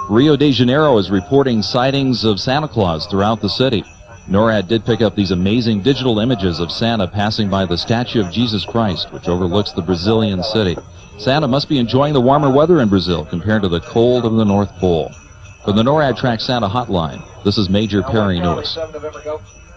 Rio de Janeiro is reporting sightings of Santa Claus throughout the city. NORAD did pick up these amazing digital images of Santa passing by the statue of Jesus Christ, which overlooks the Brazilian city. Santa must be enjoying the warmer weather in Brazil compared to the cold of the North Pole. From the NORAD Track Santa hotline, this is Major Perry Lewis.